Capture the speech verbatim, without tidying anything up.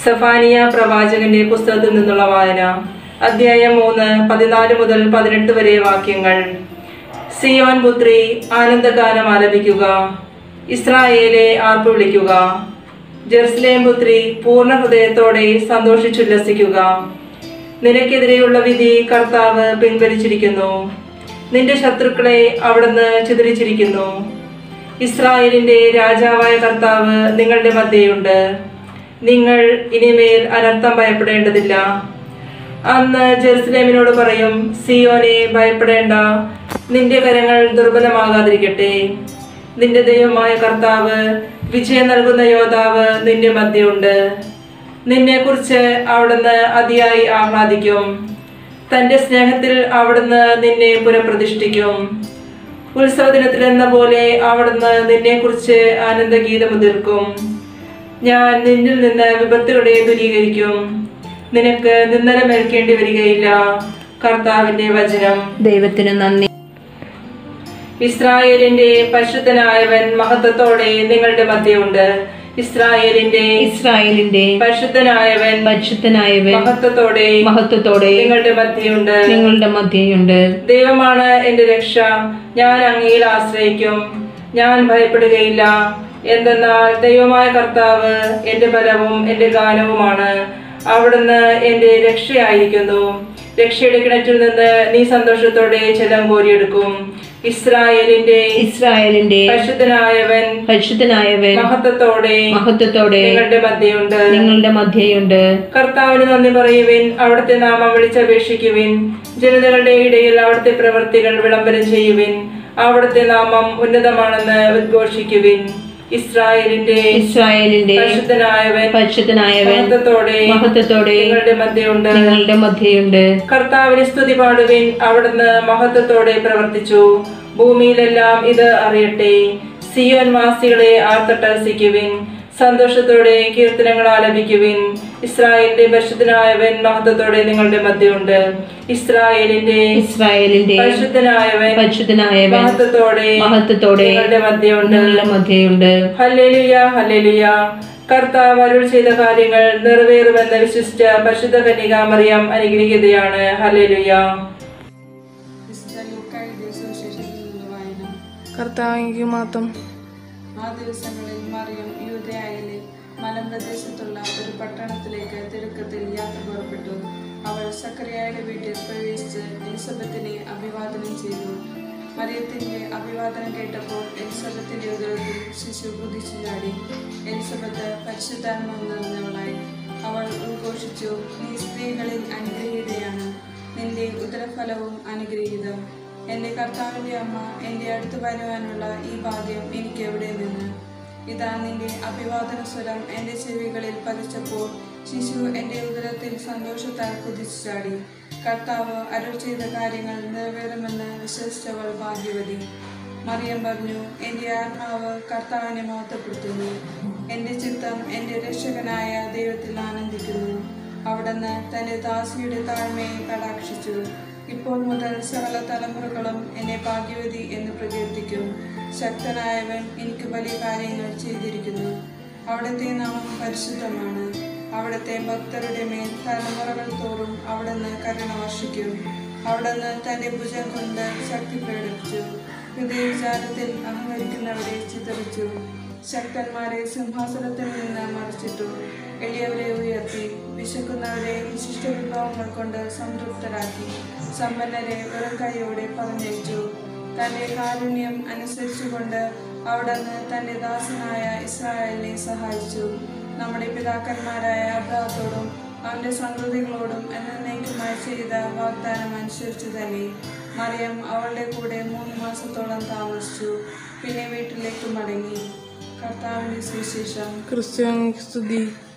സഫാനിയ പ്രവാചകന്റെ പുസ്തകത്തിൽ നിന്നുള്ള വായന. അധ്യായം മൂന്ന്, പതിനാല് മുതൽ പതിനെട്ട് വരെ വാക്യങ്ങൾ. സിയോൻ പുത്രി, ആനന്ദഗാനം ആലപിക്കുക. ഇസ്രായേലെ, ആർപ്പ് വിളിക്കുക. ജെറുസലേം പുത്രി, പൂർണ്ണ ഹൃദയത്തോടെ സന്തോഷിച്ചുല്ലസിക്കുക. നിനക്കെതിരെയുള്ള വിധി കർത്താവ് പിൻവലിച്ചിരിക്കുന്നു. നിന്റെ ശത്രുക്കളെ അവിടുന്ന് ചിതറിച്ചിരിക്കുന്നു. ഇസ്രായേലിന്റെ രാജാവായ കർത്താവ് നിങ്ങളുടെ മധ്യയുണ്ട്. നിങ്ങൾ ഇനിമേൽ അനർത്ഥം ഭയപ്പെടേണ്ടതില്ല. അന്ന് ജെറുസലേമിനോട് പറയും, സിയോനെ, ഭയപ്പെടേണ്ട, നിന്റെ കരങ്ങൾ ദുർബലമാകാതിരിക്കട്ടെ. നിന്റെ ദൈവമായ കർത്താവ്, വിജയം നൽകുന്ന യോദ്ധാവ് നിന്റെ മധ്യയുണ്ട്. നിന്നെ കുറിച്ച് അവിടുന്ന് അതിയായി ആഹ്ലാദിക്കും. തന്റെ സ്നേഹത്തിൽ അവിടുന്ന് നിന്നെ പുനഃപ്രതിഷ്ഠിക്കും. ഉത്സവദിനത്തിലെന്ന പോലെ അവിടുന്ന് നിന്നെ കുറിച്ച് ആനന്ദഗീതമുതിർക്കും. ഞാൻ നിന്നിൽ നിന്ന് വിപത്തുകളെ ദൂരീകരിക്കും. നിനക്ക് നിന്ദനമേൽക്കേണ്ടി വരികയില്ല. കർത്താവിന്റെ വചനം. ദൈവത്തിന് നന്ദി. ഇസ്രായേലിന്റെ പരിശുദ്ധനായവൻ മഹത്വത്തോടെ നിങ്ങളുടെ മധ്യയുണ്ട്. ഇസ്രായേലിന്റെ ഇസ്രായേലിന്റെ പരിശുദ്ധനായവൻ പരിശുദ്ധനായവൻ മഹത്വത്തോടെ മഹത്വത്തോടെ നിങ്ങളുടെ മധ്യയുണ്ട്. നിങ്ങളുടെ മധ്യയുണ്ട്. ദൈവമാണ് എന്റെ രക്ഷ. ഞാൻ അങ്ങയിൽ ആശ്രയിക്കും. ഞാൻ ഭയപ്പെടുകയില്ല. എന്തെന്നാൽ ദൈവമായ കർത്താവ് എന്റെ ബലവും എന്റെ ഗാനവുമാണ്. അവിടുന്ന് എന്റെ രക്ഷയായിരിക്കുന്നു. രക്ഷയുടെ കിണറ്റിൽ നിന്ന് നീ സന്തോഷത്തോടെ ജലം കോരിയെടുക്കും. ഇസ്രായേലിന്റെ ഇസ്രായേലിന്റെ പരിശുദ്ധനായവൻ പരിശുദ്ധനായവൻ മഹത്വത്തോടെ മഹത്വത്തോടെ നിങ്ങളുടെ മധ്യയുണ്ട്. നിങ്ങളുടെ മധ്യയുണ്ട്. കർത്താവിന് നന്ദി പറയുവിൻ. അവിടുത്തെ നാമം വിളിച്ചപേക്ഷിക്കുവിൻ. ജനതകളുടെ ഇടയിൽ അവിടുത്തെ പ്രവൃത്തികൾ വിളംബരം ചെയ്യുവിൻ. അവിടുത്തെ നാമം ഉന്നതമാണെന്ന് ഉദ്ഘോഷിക്കുവിൻ. ഇസ്രായേലിന്റെ ഇസ്രായേലിന്റെ പരിശുദ്ധനായവൻ പരിശുദ്ധനായവൻ മഹത്വത്തോടെ മഹത്വത്തോടെ നിങ്ങളുടെ മധ്യയുണ്ട്. നിങ്ങളുടെ മധ്യയുണ്ട്. കർത്താവിന് സ്തുതി പാടുവിൻ. അവിടുന്ന് മഹത്വത്തോടെ പ്രവർത്തിച്ചു. ഭൂമിയിലെല്ലാം ഇത് അറിയട്ടെ. സിയോൻ വാസികളെ ആർത്തട്ടഹസിക്കുവിൻ. സന്തോഷത്തോടെ കീർത്തനങ്ങൾ ആലപിക്കുവിൻ. ഇസ്രായേലിന്റെ പരിശുദ്ധനായവൻ മഹത്വത്തോടെ നിങ്ങളുടെ മധ്യയുണ്ട്. ഇസ്രായേലിന്റെ ഇസ്രായേലിന്റെ പരിശുദ്ധനായവൻ പരിശുദ്ധനായവൻ മഹത്വത്തോടെ മഹത്വത്തോടെ നിങ്ങളുടെ മധ്യയുണ്ട്. നിങ്ങളുടെ മധ്യയുണ്ട്. Hallelujah, hallelujah. കർത്താവ് അരുൾ ചെയ്ത കാര്യങ്ങൾ നിറവേറുമെന്ന് വിശ്വസിച്ച പരിശുദ്ധ കന്യക മറിയം അനുഗ്രഹീതയാണ്. ഹല്ലേലൂയ. കർത്താവിന് മാത്രം. ആ ദിവസങ്ങളിൽ മറിയം യൂദയായിലെ മലമ്പ്രദേശത്തുള്ള ഒരു പട്ടണത്തിലേക്ക് തിടുക്കത്തിൽ യാത്ര പുറപ്പെട്ടു. അവൾ സക്കറിയായുടെ വീട്ടിൽ പ്രവേശിച്ച് എലിസബത്തിനെ അഭിവാദനം ചെയ്തു. മറിയത്തിന്റെ അഭിവാദനം കേട്ടപ്പോൾ എലിസബത്തിന്റെ ഉദരത്തിൽ ശിശു കുതിച്ചു ചാടി. എലിസബത്ത് പരിശുദ്ധാത്മാവ് നിറഞ്ഞവളായി. അവൾ ഉദ്ഘോഷിച്ചു, നീ സ്ത്രീകളിൽ അനുഗ്രഹീതയാണ്, നിന്റെ ഉദരഫലവും അനുഗ്രഹീതം. എൻ്റെ കർത്താവിൻ്റെ അമ്മ, എൻ്റെ അടുത്ത് വരുവാനുള്ള ഈ ഭാഗ്യം എനിക്ക് എവിടെ നിന്ന്? ഇതാ നിന്റെ അഭിവാദന സ്വരം എൻ്റെ ചെവികളിൽ പതിച്ചപ്പോൾ ശിശു എൻ്റെ ഉദരത്തിൽ സന്തോഷത്താൽ കുതിച്ചു ചാടി. കർത്താവ് അരുൾ ചെയ്ത കാര്യങ്ങൾ നിറവേറുമെന്ന് വിശ്വസിച്ചവൾ ഭാഗ്യവതി. മറിയം പറഞ്ഞു, എൻ്റെ ആത്മാവ് കർത്താവിനെ മഹത്വപ്പെടുത്തുന്നു. എൻ്റെ ചിത്തം എൻ്റെ രക്ഷകനായ ദൈവത്തിൽ ആനന്ദിക്കുന്നു. അവിടുന്ന് തൻ്റെ ദാസിയുടെ താഴ്മയെ കടാക്ഷിച്ചു. ഇപ്പോൾ മുതൽ സകല തലമുറകളും എന്നെ ഭാഗ്യവതി എന്ന് പ്രകീർത്തിക്കും. ശക്തനായവൻ എനിക്ക് വലിയ കാര്യങ്ങൾ ചെയ്തിരിക്കുന്നു. അവിടുത്തെ നാമം പരിശുദ്ധമാണ്. അവിടുത്തെ ഭക്തരുടെ മേൽ തലമുറകൾ തോറും അവിടുന്ന് കരുണ വർഷിക്കും. അവിടുന്ന് തൻ്റെ ഭുജം കൊണ്ട് ശക്തി പ്രകടിപ്പിച്ചു. ഹൃദയവിചാരത്തിൽ അഹങ്കരിക്കുന്നവരെ ചിതറിച്ചു. ശക്തന്മാരെ സിംഹാസനത്തിൽ നിന്ന് മറിച്ചിട്ടു. എളിയവരെ ഉയർത്തി. വിശക്കുന്നവരെ വിശിഷ്ട വിഭവങ്ങൾ കൊണ്ട് സംതൃപ്തരാക്കി. സമ്പന്നരെ വെറും കൈയോടെ പറഞ്ഞയച്ചു. തൻ്റെ കാരുണ്യം അനുസരിച്ചുകൊണ്ട് അവിടുന്ന് തൻ്റെ ദാസനായ ഇസ്രായേലിനെ സഹായിച്ചു. നമ്മുടെ പിതാക്കന്മാരായ അബ്രാഹത്തോടും അവൻ്റെ സന്തതികളോടും എന്നേക്കുമായി ചെയ്ത വാഗ്ദാനം അനുസരിച്ചു തന്നെ മറിയം അവളുടെ കൂടെ മൂന്ന് മാസത്തോളം താമസിച്ചു. പിന്നെ വീട്ടിലേക്ക് മടങ്ങി. കർത്താവിന്റെ സുവിശേഷം. ക്രിസ്ത്യാനി സ്തുതി.